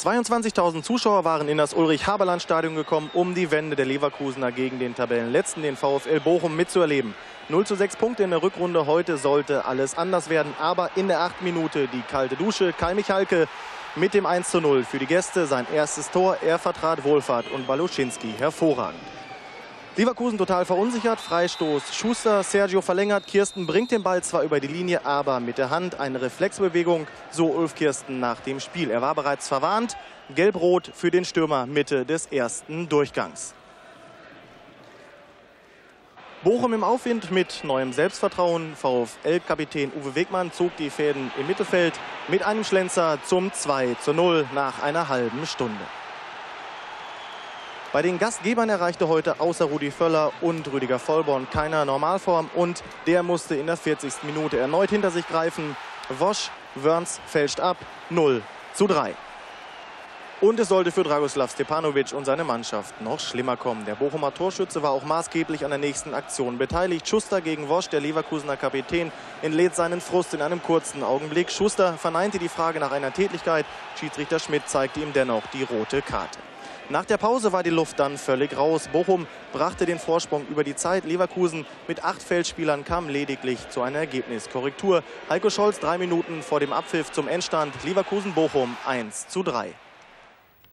22.000 Zuschauer waren in das Ulrich-Haberland-Stadion gekommen, um die Wende der Leverkusener gegen den Tabellenletzten, den VfL Bochum, mitzuerleben. 0:6 Punkte in der Rückrunde. Heute sollte alles anders werden. Aber in der 8. Minute die kalte Dusche. Kai Michalke mit dem 1:0 für die Gäste. Sein erstes Tor. Er vertrat Wohlfahrt und Baluschinski hervorragend. Leverkusen total verunsichert. Freistoß Schuster. Sergio verlängert. Kirsten bringt den Ball zwar über die Linie, aber mit der Hand eine Reflexbewegung. So Ulf Kirsten nach dem Spiel. Er war bereits verwarnt. Gelb-Rot für den Stürmer Mitte des ersten Durchgangs. Bochum im Aufwind mit neuem Selbstvertrauen. VfL-Kapitän Uwe Wegmann zog die Fäden im Mittelfeld mit einem Schlenzer zum 2:0 nach einer halben Stunde. Bei den Gastgebern erreichte heute außer Rudi Völler und Rüdiger Vollborn keiner Normalform und der musste in der 40. Minute erneut hinter sich greifen. Wosch, Wörns fälscht ab, 0:3. Und es sollte für Dragoslav Stepanovic und seine Mannschaft noch schlimmer kommen. Der Bochumer Torschütze war auch maßgeblich an der nächsten Aktion beteiligt. Schuster gegen Wosch, der Leverkusener Kapitän, entlädt seinen Frust in einem kurzen Augenblick. Schuster verneinte die Frage nach einer Tätlichkeit. Schiedsrichter Schmidt zeigte ihm dennoch die rote Karte. Nach der Pause war die Luft dann völlig raus. Bochum brachte den Vorsprung über die Zeit. Leverkusen mit 8 Feldspielern kam lediglich zu einer Ergebniskorrektur. Heiko Scholz 3 Minuten vor dem Abpfiff zum Endstand. Leverkusen-Bochum 1:3.